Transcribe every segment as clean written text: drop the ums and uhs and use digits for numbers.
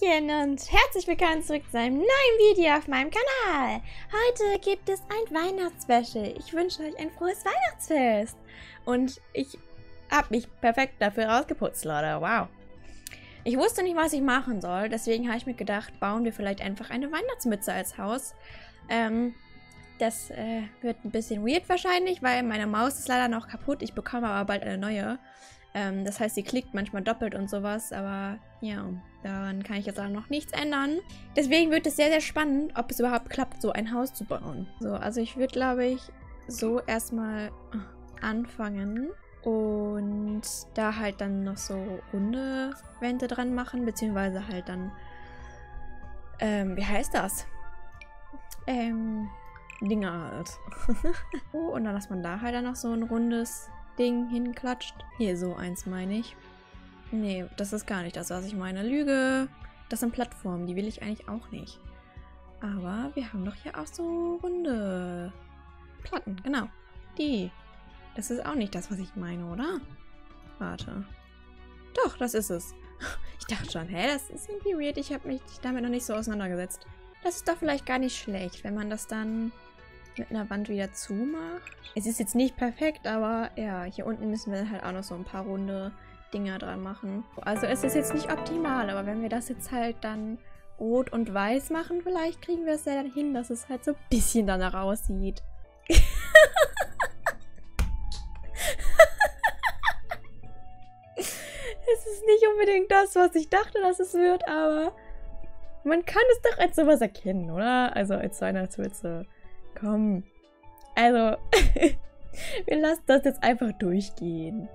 Hallöchen und herzlich willkommen zurück zu einem neuen Video auf meinem Kanal. Heute gibt es ein Weihnachtsspecial. Ich wünsche euch ein frohes Weihnachtsfest. Und ich habe mich perfekt dafür rausgeputzt, Leute. Wow. Ich wusste nicht, was ich machen soll, deswegen habe ich mir gedacht, bauen wir vielleicht einfach eine Weihnachtsmütze als Haus. Das wird ein bisschen weird wahrscheinlich, weil meine Maus ist leider noch kaputt. Ich bekomme aber bald eine neue. Das heißt, sie klickt manchmal doppelt und sowas, aber ja, daran kann ich jetzt auch noch nichts ändern. Deswegen wird es sehr, sehr spannend, ob es überhaupt klappt, so ein Haus zu bauen. So, also ich würde, glaube ich, so erstmal anfangen und da halt dann noch so runde Wände dran machen, beziehungsweise halt dann, wie heißt das? Dinger halt. Und dann, dass man da halt dann noch so ein rundes Ding hinklatscht. Hier, so eins meine ich. Nee, das ist gar nicht das, was ich meine. Lüge. Das sind Plattformen, die will ich eigentlich auch nicht. Aber wir haben doch hier auch so runde Platten, genau. Die. Das ist auch nicht das, was ich meine, oder? Warte. Doch, das ist es. Ich dachte schon, hä, das ist irgendwie weird. Ich habe mich damit noch nicht so auseinandergesetzt. Das ist doch vielleicht gar nicht schlecht, wenn man das dann mit einer Wand wieder zumacht. Es ist jetzt nicht perfekt, aber ja, hier unten müssen wir halt auch noch so ein paar runde Dinger dran machen. Also es ist jetzt nicht optimal, aber wenn wir das jetzt halt dann rot und weiß machen, vielleicht kriegen wir es ja dann hin, dass es halt so ein bisschen danach aussieht. Es ist nicht unbedingt das, was ich dachte, dass es wird, aber man kann es doch als sowas erkennen, oder? Also als Weihnachtswitze. Komm. Also, wir lassen das jetzt einfach durchgehen.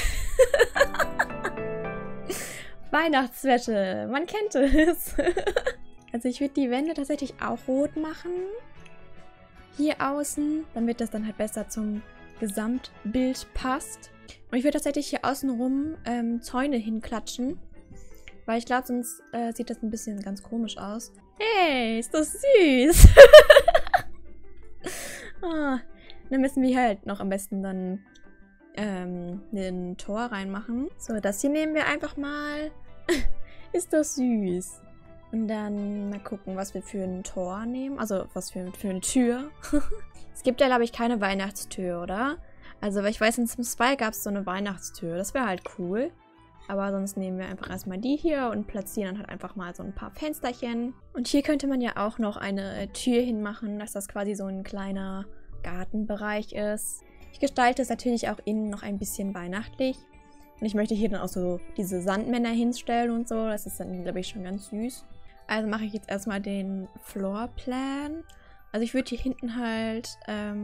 Weihnachtswäsche, man kennt es. Also ich würde die Wände tatsächlich auch rot machen. Hier außen, damit das dann halt besser zum Gesamtbild passt. Und ich würde tatsächlich hier außenrum Zäune hinklatschen. Weil ich glaube, sonst sieht das ein bisschen ganz komisch aus. Hey, ist das süß. Dann müssen wir halt noch am besten dann ein Tor reinmachen. So, das hier nehmen wir einfach mal. Ist das süß. Und dann mal gucken, was wir für ein Tor nehmen. Also, was für eine Tür. Es gibt ja, glaube ich, keine Weihnachtstür, oder? Also, weil ich weiß, in Sims 2 gab es so eine Weihnachtstür. Das wäre halt cool. Aber sonst nehmen wir einfach erstmal die hier und platzieren dann halt einfach mal so ein paar Fensterchen. Und hier könnte man ja auch noch eine Tür hinmachen, dass das quasi so ein kleiner Gartenbereich ist. Ich gestalte es natürlich auch innen noch ein bisschen weihnachtlich. Und ich möchte hier dann auch so diese Sandmänner hinstellen und so. Das ist dann, glaube ich, schon ganz süß. Also mache ich jetzt erstmal den Floorplan. Also ich würde hier hinten halt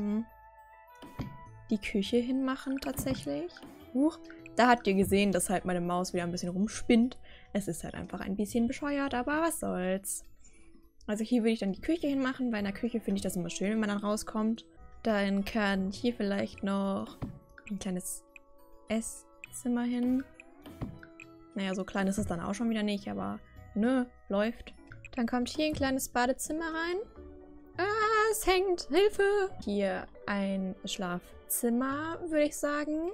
die Küche hinmachen tatsächlich. Huch. Da habt ihr gesehen, dass halt meine Maus wieder ein bisschen rumspinnt. Es ist halt einfach ein bisschen bescheuert, aber was soll's. Also hier würde ich dann die Küche hinmachen. Bei einer Küche finde ich das immer schön, wenn man dann rauskommt. Dann kann hier vielleicht noch ein kleines Esszimmer hin. Naja, so klein ist es dann auch schon wieder nicht, aber nö, läuft. Dann kommt hier ein kleines Badezimmer rein. Ah, es hängt, Hilfe! Hier ein Schlafzimmer, würde ich sagen.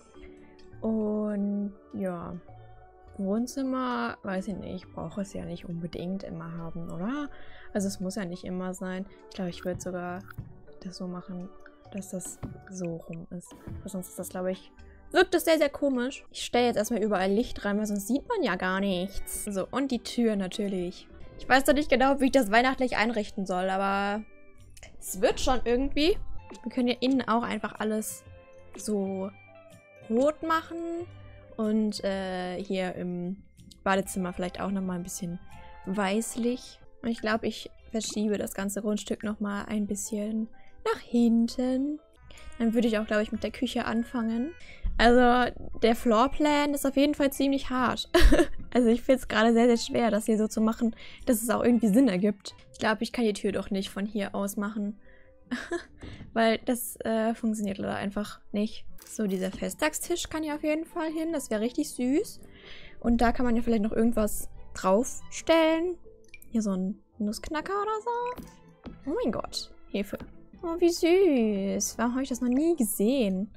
Und ja, Wohnzimmer, weiß ich nicht, ich brauche es ja nicht unbedingt immer haben, oder? Also es muss ja nicht immer sein. Ich glaube, ich würde sogar das so machen, dass das so rum ist. Weil sonst ist das, glaube ich, wirkt das sehr, sehr komisch. Ich stelle jetzt erstmal überall Licht rein, weil sonst sieht man ja gar nichts. So, und die Tür natürlich. Ich weiß noch nicht genau, wie ich das weihnachtlich einrichten soll, aber es wird schon irgendwie. Wir können ja innen auch einfach alles so rot machen und hier im Badezimmer vielleicht auch nochmal ein bisschen weißlich. Und ich glaube, ich verschiebe das ganze Grundstück nochmal ein bisschen nach hinten. Dann würde ich auch, glaube ich, mit der Küche anfangen. Also der Floorplan ist auf jeden Fall ziemlich hart. Also ich finde es gerade sehr, sehr schwer, das hier so zu machen, dass es auch irgendwie Sinn ergibt. Ich glaube, ich kann die Tür doch nicht von hier aus machen. Weil das funktioniert leider einfach nicht. So, dieser Festtagstisch kann ja auf jeden Fall hin. Das wäre richtig süß. Und da kann man ja vielleicht noch irgendwas draufstellen. Hier so ein Nussknacker oder so. Oh mein Gott. Hefe. Oh, wie süß. Warum habe ich das noch nie gesehen?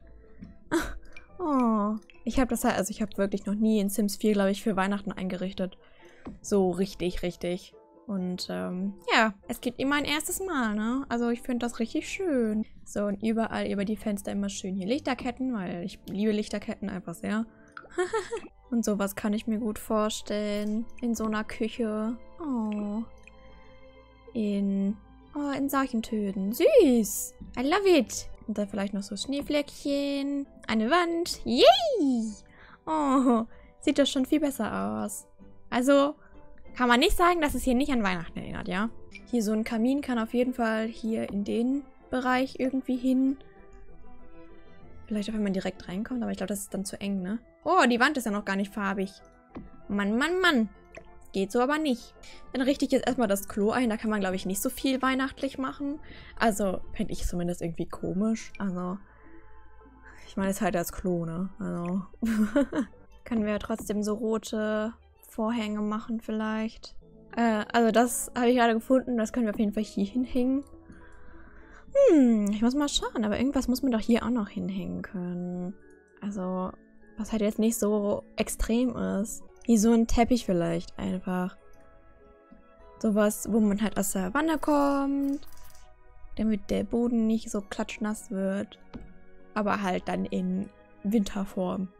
Oh. Ich habe das halt, also ich habe wirklich noch nie in Sims 4, glaube ich, für Weihnachten eingerichtet. So richtig, richtig. Und ja, es gibt immer ein erstes Mal, ne? Also ich finde das richtig schön. So, und überall über die Fenster immer schön hier Lichterketten, weil ich liebe Lichterketten einfach sehr. Und sowas kann ich mir gut vorstellen. In so einer Küche. Oh. In solchen Tönen. Süß. I love it. Und dann vielleicht noch so Schneeflöckchen. Eine Wand. Yay! Oh, sieht das schon viel besser aus. Also, kann man nicht sagen, dass es hier nicht an Weihnachten erinnert, ja? Hier so ein Kamin kann auf jeden Fall hier in den Bereich irgendwie hin. Vielleicht auch, wenn man direkt reinkommt, aber ich glaube, das ist dann zu eng, ne? Oh, die Wand ist ja noch gar nicht farbig. Mann, Mann, Mann. Geht so aber nicht. Dann richte ich jetzt erstmal das Klo ein. Da kann man, glaube ich, nicht so viel weihnachtlich machen. Also, fände ich zumindest irgendwie komisch. Also, ich meine, es ist halt das Klo, ne? Also, können wir ja trotzdem so rote Vorhänge machen vielleicht. Also das habe ich gerade gefunden. Das können wir auf jeden Fall hier hinhängen. Ich muss mal schauen. Aber irgendwas muss man doch hier auch noch hinhängen können. Also, was halt jetzt nicht so extrem ist. Wie so ein Teppich vielleicht einfach. Sowas, wo man halt aus der Wanne kommt. Damit der Boden nicht so klatschnass wird. Aber halt dann in Winterform.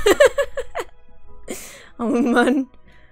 Oh Mann.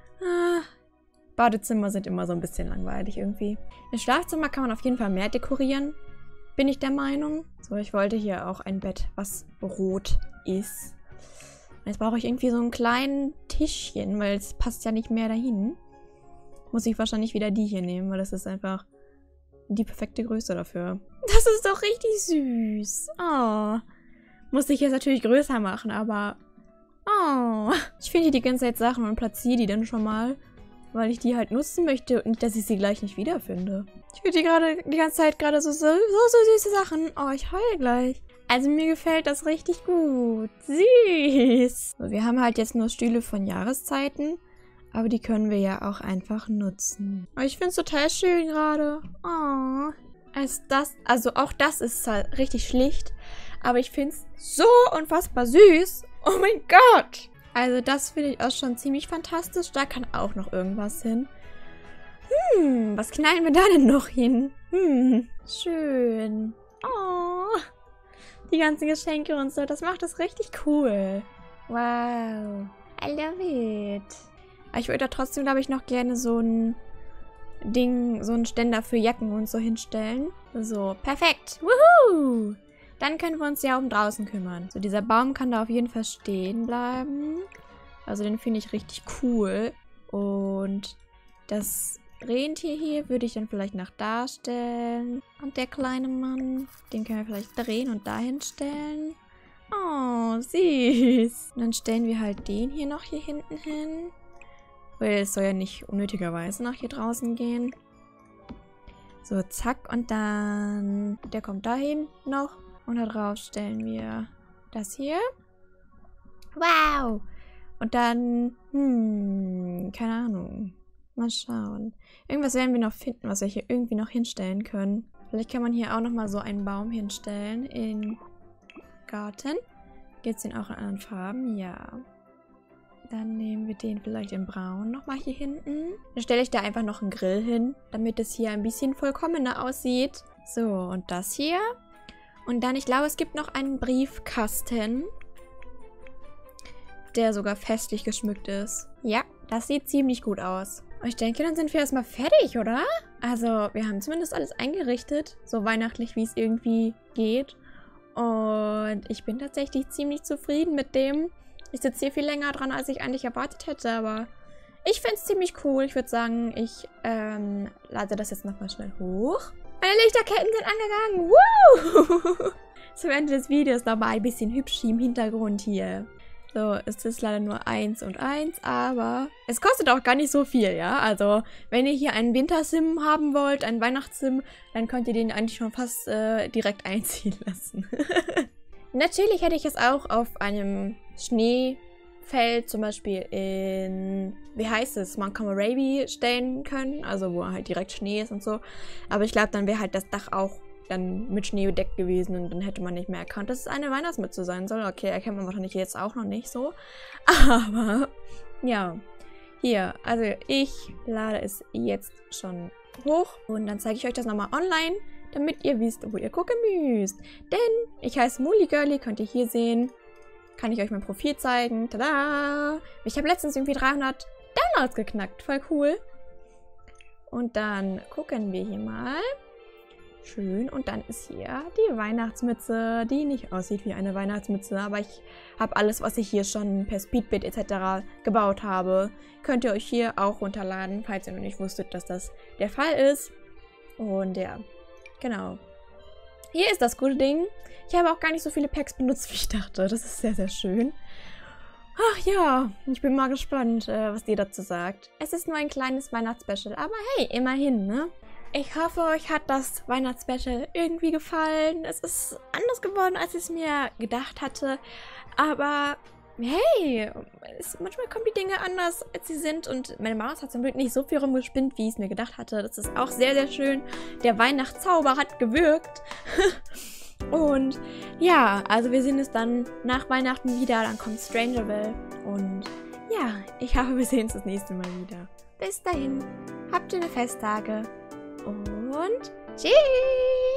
Badezimmer sind immer so ein bisschen langweilig irgendwie. Im Schlafzimmer kann man auf jeden Fall mehr dekorieren. Bin ich der Meinung. So, ich wollte hier auch ein Bett, was rot ist. Jetzt brauche ich irgendwie so einen kleinen Tischchen, weil es passt ja nicht mehr dahin. Muss ich wahrscheinlich wieder die hier nehmen, weil das ist einfach die perfekte Größe dafür. Das ist doch richtig süß. Oh. Muss ich jetzt natürlich größer machen, aber... Oh. Ich finde hier die ganze Zeit Sachen und platziere die dann schon mal, weil ich die halt nutzen möchte und nicht, dass ich sie gleich nicht wiederfinde. Ich finde die gerade die ganze Zeit gerade so süße Sachen. Oh, ich heule gleich. Also mir gefällt das richtig gut. Süß. So, wir haben halt jetzt nur Stühle von Jahreszeiten. Aber die können wir ja auch einfach nutzen. Aber ich finde es total schön gerade. Oh. Also auch das ist halt richtig schlicht. Aber ich finde es so unfassbar süß. Oh mein Gott. Also das finde ich auch schon ziemlich fantastisch. Da kann auch noch irgendwas hin. Was knallen wir da denn noch hin? Schön. Oh. Die ganzen Geschenke und so. Das macht das richtig cool. Wow. I love it. Aber ich würde da trotzdem, glaube ich, noch gerne so ein Ding, so einen Ständer für Jacken und so hinstellen. So, perfekt. Woohoo! Dann können wir uns ja um draußen kümmern. So, dieser Baum kann da auf jeden Fall stehen bleiben. Also den finde ich richtig cool. Und das Rentier hier würde ich dann vielleicht nach da stellen. Und der kleine Mann, den können wir vielleicht drehen und dahin stellen. Oh, süß. Und dann stellen wir halt den hier noch hier hinten hin. Weil es soll ja nicht unnötigerweise nach hier draußen gehen. So, zack. Und dann... Der kommt dahin noch. Und da drauf stellen wir das hier. Wow! Und dann... keine Ahnung. Mal schauen. Irgendwas werden wir noch finden, was wir hier irgendwie noch hinstellen können. Vielleicht kann man hier auch nochmal so einen Baum hinstellen in Garten. Gibt es den auch in anderen Farben? Ja. Dann nehmen wir den vielleicht in Braun nochmal hier hinten. Dann stelle ich da einfach noch einen Grill hin, damit es hier ein bisschen vollkommener aussieht. So, und das hier. Und dann, ich glaube, es gibt noch einen Briefkasten, der sogar festlich geschmückt ist. Ja, das sieht ziemlich gut aus. Und ich denke, dann sind wir erstmal fertig, oder? Also, wir haben zumindest alles eingerichtet. So weihnachtlich, wie es irgendwie geht. Und ich bin tatsächlich ziemlich zufrieden mit dem. Ich sitze hier viel länger dran, als ich eigentlich erwartet hätte, aber ich finde es ziemlich cool. Ich würde sagen, ich lade das jetzt nochmal schnell hoch. Meine Lichterketten sind angegangen. Woo! Zum Ende des Videos nochmal ein bisschen hübsch im Hintergrund hier. So, es ist leider nur 1 und 1, aber es kostet auch gar nicht so viel, ja? Also, wenn ihr hier einen Wintersim haben wollt, einen Weihnachtssim, dann könnt ihr den eigentlich schon fast direkt einziehen lassen. Natürlich hätte ich es auch auf einem Schneefeld, zum Beispiel in, wie heißt es, Montgomery stellen können, also wo halt direkt Schnee ist und so. Aber ich glaube, dann wäre halt das Dach auch dann mit Schnee bedeckt gewesen und dann hätte man nicht mehr erkannt, dass es eine Weihnachtsmütze sein soll. Okay, erkennt man wahrscheinlich jetzt auch noch nicht so. Aber, ja. Hier, also ich lade es jetzt schon hoch und dann zeige ich euch das nochmal online, damit ihr wisst, wo ihr gucken müsst. Denn ich heiße Muligirly, könnt ihr hier sehen. Kann ich euch mein Profil zeigen. Tada! Ich habe letztens irgendwie 300 Downloads geknackt. Voll cool. Und dann gucken wir hier mal. Schön. Und dann ist hier die Weihnachtsmütze, die nicht aussieht wie eine Weihnachtsmütze. Aber ich habe alles, was ich hier schon per Speedbit etc. gebaut habe, könnt ihr euch hier auch runterladen, falls ihr noch nicht wusstet, dass das der Fall ist. Und ja, genau. Hier ist das gute Ding. Ich habe auch gar nicht so viele Packs benutzt, wie ich dachte. Das ist sehr, sehr schön. Ach ja, ich bin mal gespannt, was ihr dazu sagt. Es ist nur ein kleines Weihnachtsspecial, aber hey, immerhin, ne? Ich hoffe, euch hat das Weihnachtsspecial irgendwie gefallen. Es ist anders geworden, als ich es mir gedacht hatte. Aber hey, manchmal kommen die Dinge anders, als sie sind. Und meine Maus hat zum Glück nicht so viel rumgespinnt, wie ich es mir gedacht hatte. Das ist auch sehr, sehr schön. Der Weihnachtszauber hat gewirkt. Und ja, also wir sehen uns dann nach Weihnachten wieder. Dann kommt Strangerville. Und ja, ich hoffe, wir sehen uns das nächste Mal wieder. Bis dahin, habt schöne Festtage. Und tschüss!